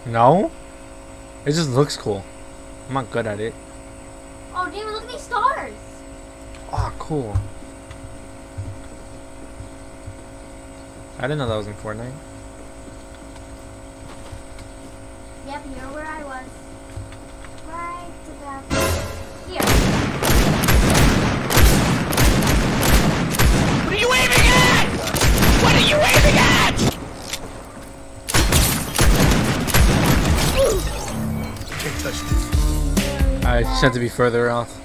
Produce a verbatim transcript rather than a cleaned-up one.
No? It just looks cool. I'm not good at it. Oh, David, look at these stars. Oh, cool. I didn't know that was in Fortnite. Yep, you're where I was. Right about here. What are you aiming at? What are you aiming at? I just had to be further off.